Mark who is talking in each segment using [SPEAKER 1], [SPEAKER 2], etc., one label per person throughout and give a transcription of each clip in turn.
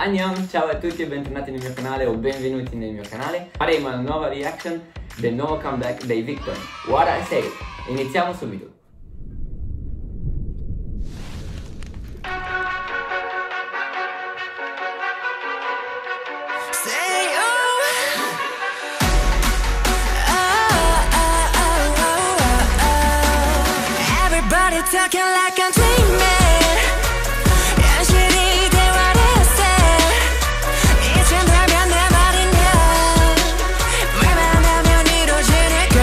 [SPEAKER 1] Annyeong, ciao a tutti e bentornati nel mio canale o benvenuti nel mio canale. Faremo una nuova reaction del nuovo comeback dei Victon, What I Say. Iniziamo subito.
[SPEAKER 2] Talking like I'm dreaming. 현실이 대화했어. 이젠 되면 내 말이냐. 말만 하면 이루어지니까.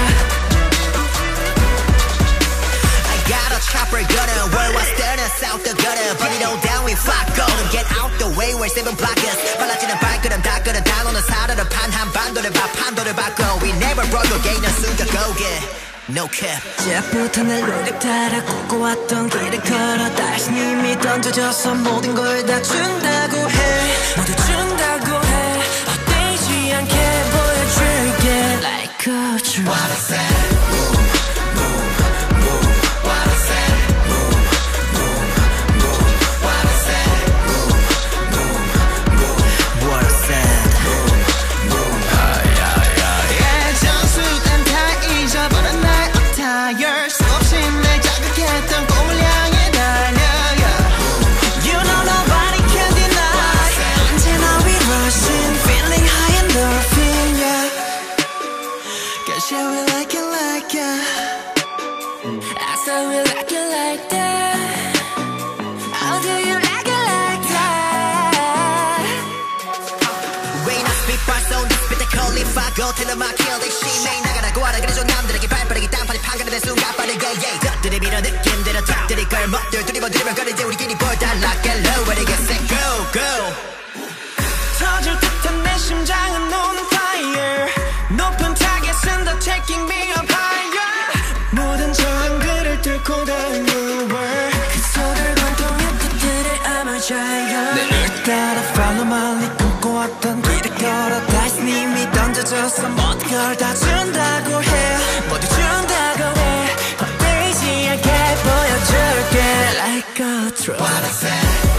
[SPEAKER 2] I got a chopper gunner. World was turning south the gunner. Burn it all down we fuck go. Get out the way we're seven blockers. 빨라지는 발걸음 다 끌어 다 너는 살아를 판 한반도를 봐 판도를 바꿔. We never broke again 난 숨겨고게. No cap. 시작부터 내 로직 따라 걷고왔던 길을 걸어 다시 님이 던져줘서 모든 걸 다 준다고 해. 모두 준다고 해. 헛되지 않게 보여줄게. Like a true. What I said. Go tell them I kill this shit 매일 나가라고 하라 그래줘 남들에게 발빠르게 딴판에 판가는 순간 빠르게 yeah 것들이 밀어 느낌대로 탁들이 걸먹들 두리번두리번 거리지 우리끼리 볼달라 Get low ready get set go go 터질 듯한 내 심장은 on fire 높은 타겟은 더 taking me up higher 모든 저항들을 뚫고 다니는 world 그 속을 관통한 뜻들을 아마자요 늘 따라 follow my lead 꿈꿔왔던 길을 걸어 다시 님이 던져줘서 모든 걸 다 준다고 해 모두 준다고 해 헛되지 않게 보여줄게 Like a truth What I said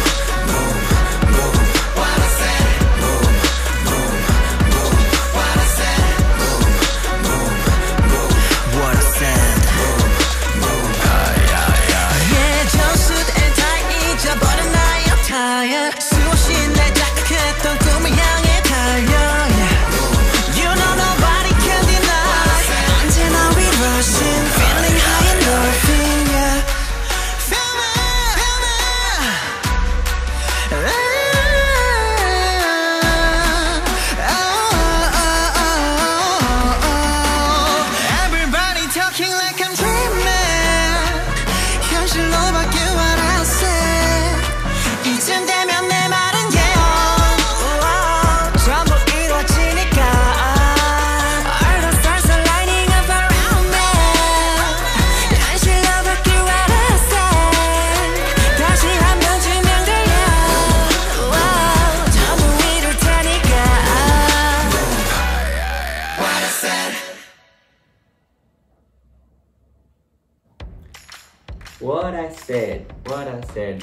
[SPEAKER 1] What I said.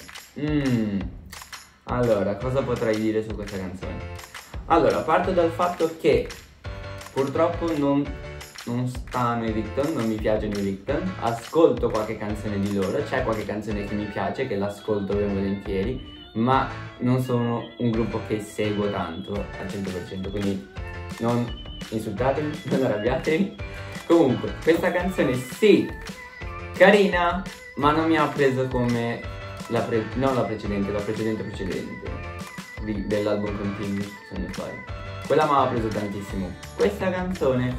[SPEAKER 1] Allora, cosa potrei dire su questa canzone? Allora, parto dal fatto che purtroppo non stanno i Victon, non mi piacciono i Victon. Ascolto qualche canzone di loro, c'è qualche canzone che mi piace, che l'ascolto ben volentieri, ma non sono un gruppo che seguo tanto al 100%, quindi non insultatemi, non arrabbiatevi. Comunque, questa canzone sì, carina, ma non mi ha preso come non la precedente dell'album Continuous, se non sbaglio. Quella mi ha preso tantissimo. Questa canzone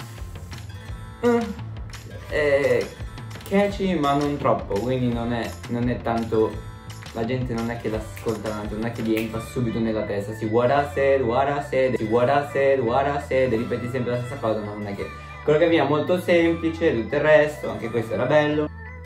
[SPEAKER 1] è catchy ma non troppo, quindi non è tanto, la gente non è che l'ascolta tanto, non è che gli entra subito nella testa. Sì, what I said, sì, what I said, ripeti sempre la stessa cosa, ma non è che coreografia molto semplice, tutto il resto, anche questo era bello.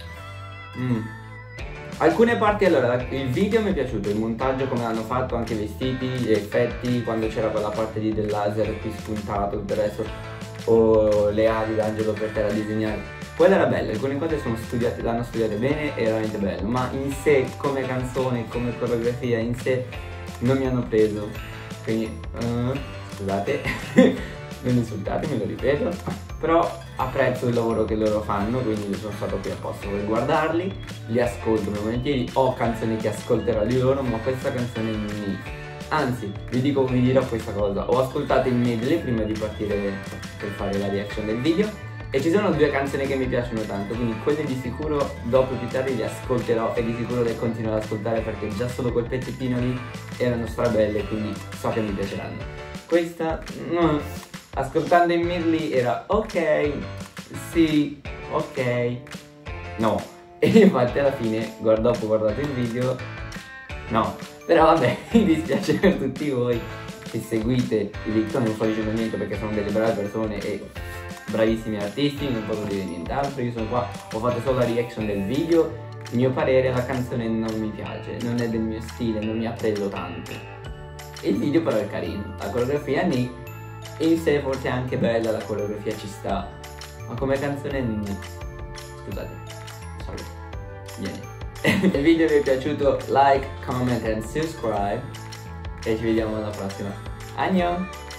[SPEAKER 1] Alcune parti, allora, il video mi è piaciuto, il montaggio come l'hanno fatto, anche i vestiti, gli effetti, quando c'era quella parte lì del laser qui spuntato, tutto il resto, o le ali d'angelo per terra disegnate. Quella era bella, alcune cose sono studiate, l'hanno studiate bene, è veramente bello, ma in sé come canzone, come coreografia, in sé non mi hanno preso, quindi scusate, non insultatemi, lo ripeto, però apprezzo il lavoro che loro fanno, quindi sono stato qui apposta per guardarli, li ascolto volentieri, ho canzoni che ascolterò di loro, ma questa canzone non mi... Anzi, vi dirò questa cosa, ho ascoltato il medley prima di partire per fare la reaction del video e ci sono 2 canzoni che mi piacciono tanto, quindi quelle di sicuro dopo più tardi le ascolterò e di sicuro le continuerò ad ascoltare perché già solo quel pezzettino lì erano strabelle, quindi so che mi piaceranno. Questa, ascoltando il medley era ok, sì, ok, no, e infatti alla fine dopo guardate il video, no, però vabbè, mi dispiace per tutti voi che seguite i Victor, non sto dicendo niente perché sono delle brave persone e bravissimi artisti, non posso dire nient'altro, io sono qua, ho fatto solo la reaction del video, il mio parere, la canzone non mi piace, non è del mio stile, non mi ha preso tanto, il video però è carino, la coreografia in sé forse è anche bella, la coreografia ci sta, ma come canzone scusate, sorry, vieni. Se il video vi è piaciuto, like, comment and subscribe e ci vediamo alla prossima. Annyeong!